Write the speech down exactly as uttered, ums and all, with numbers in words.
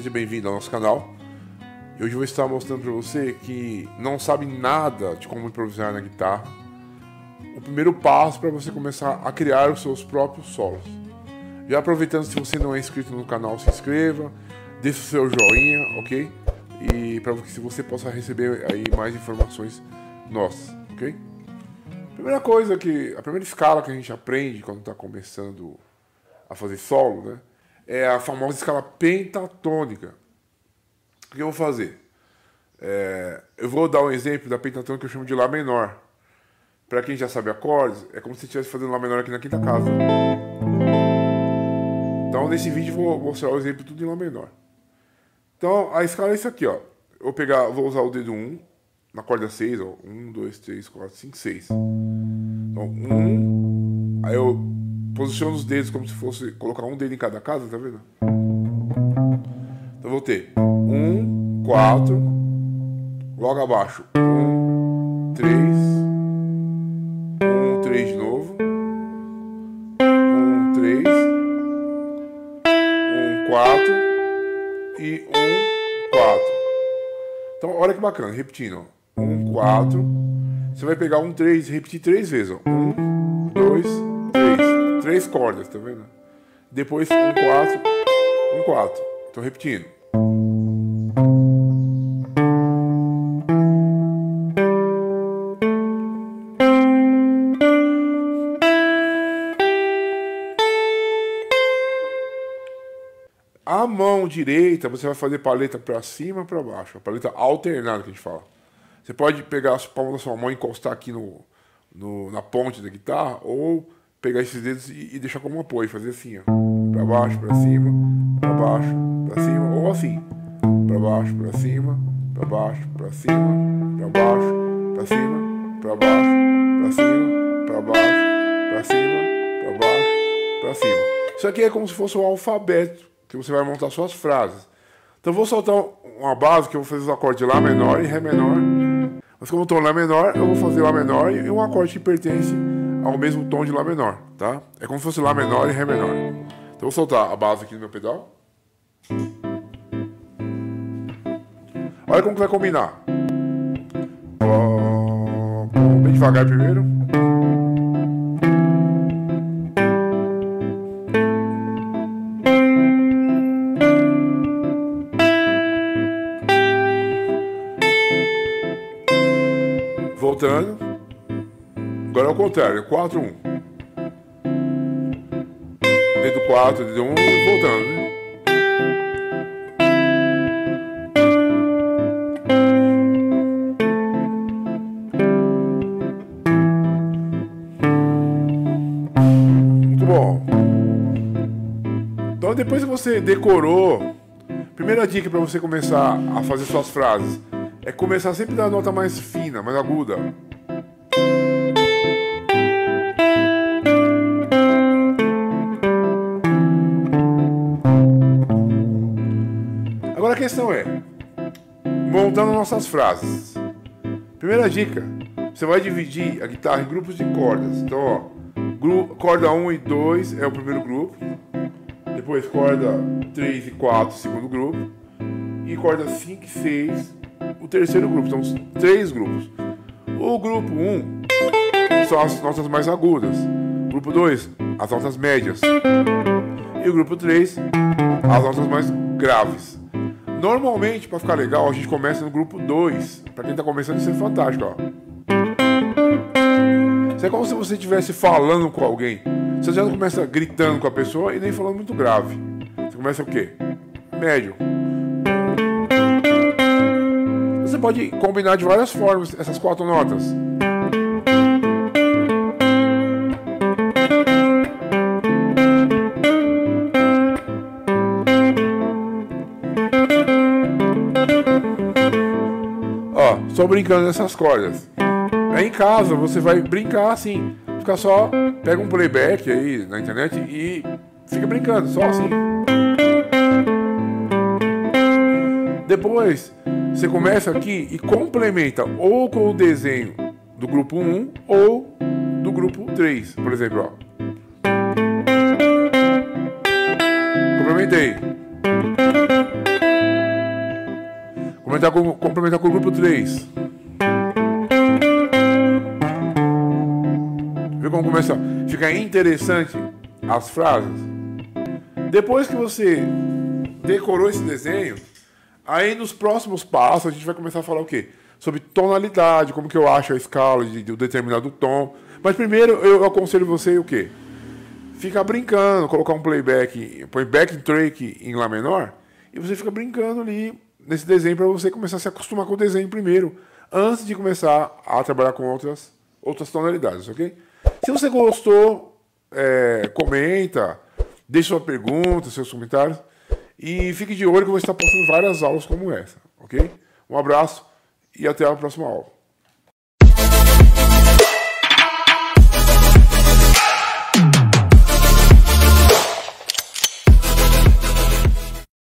seja bem-vindo ao nosso canal. E hoje eu vou estar mostrando para você que não sabe nada de como improvisar na guitarra. O primeiro passo para você começar a criar os seus próprios solos. Já aproveitando, se você não é inscrito no canal, se inscreva, deixe o seu joinha, ok? E para que você possa receber aí mais informações nossas, ok? Primeira coisa que, a primeira escala que a gente aprende quando está começando a fazer solo, né, é a famosa escala pentatônica. O que eu vou fazer? É, eu vou dar um exemplo da pentatônica que eu chamo de Lá menor. Para quem já sabe acordes, é como se estivesse fazendo Lá menor aqui na quinta casa. Então nesse vídeo eu vou mostrar o exemplo tudo em Lá menor. Então a escala é isso aqui, ó. Eu vou pegar, vou usar o dedo um na corda seis, ó. um, dois, três, quatro, cinco, seis. Então um, aí eu posiciono os dedos como se fosse colocar um dedo em cada casa, tá vendo? Então vou ter um, quatro, logo abaixo um, três, um, três de novo, um, três, um, quatro e um, quatro. Então olha que bacana, repetindo, ó. um, quatro, você vai pegar um, três e repetir três vezes, ó. um, dois, três. Três cordas, tá vendo? Depois um, quatro, um, quatro. Tô repetindo. A mão direita você vai fazer paleta para cima e para baixo, a paleta alternada que a gente fala. Você pode pegar a palma da sua mão e encostar aqui no, no, na ponte da guitarra, ou pegar esses dedos e, e deixar como apoio, fazer assim, ó, para baixo, para cima, para baixo, para cima, ou assim, para baixo, para cima, para baixo, para cima, para baixo, para cima, para baixo, para cima, para baixo, para cima, para baixo, para cima. Isso aqui é como se fosse um alfabeto que você vai montar suas frases. Então eu vou soltar uma base que eu vou fazer os acordes de Lá menor e Ré menor. Mas como eu estou em Lá menor, eu vou fazer Lá menor e um acorde que pertence ao mesmo tom de Lá menor, tá? É como se fosse Lá menor e Ré menor. Então eu vou soltar a base aqui no meu pedal. Olha como que vai combinar. Ó, bem devagar primeiro. Voltando. Agora é o contrário, quatro, um. Dedo quatro, dedo um e voltando, né? Muito bom. Então depois que você decorou, primeira dica para você começar a fazer suas frases é começar sempre da nota mais fina, mais aguda. Agora a questão é, montando nossas frases. Primeira dica, você vai dividir a guitarra em grupos de cordas. Então, ó, corda um e dois é o primeiro grupo. Depois corda três e quatro, segundo grupo. E corda cinco e seis, o terceiro grupo. São os três grupos. O grupo um são as notas mais agudas. O grupo dois, as notas médias. E o grupo três, as notas mais graves. Normalmente, para ficar legal, a gente começa no grupo dois. Para quem está começando, isso é fantástico, ó. Isso é como se você estivesse falando com alguém. Você já não começa gritando com a pessoa e nem falando muito grave. Você começa o quê? Médio. Você pode combinar de várias formas essas quatro notas. Ó, só brincando nessas cordas. Aí em casa você vai brincar assim. Fica só, pega um playback aí na internet e fica brincando, só assim. Depois você começa aqui e complementa ou com o desenho do grupo um ou do grupo três, por exemplo, ó. Complementei. Complementar com, complementar com o grupo três. Viu como começa a ficar interessante as frases? Depois que você decorou esse desenho, aí nos próximos passos a gente vai começar a falar o quê? Sobre tonalidade, como que eu acho a escala de, de um determinado tom. Mas primeiro eu aconselho você o quê? Ficar brincando, colocar um playback, põe backing track em Lá menor, e você fica brincando ali nesse desenho para você começar a se acostumar com o desenho primeiro, antes de começar a trabalhar com outras, outras tonalidades, ok? Se você gostou, é, comenta, deixe sua pergunta, seus comentários, e fique de olho que eu vou estar postando várias aulas como essa, ok? Um abraço e até a próxima aula.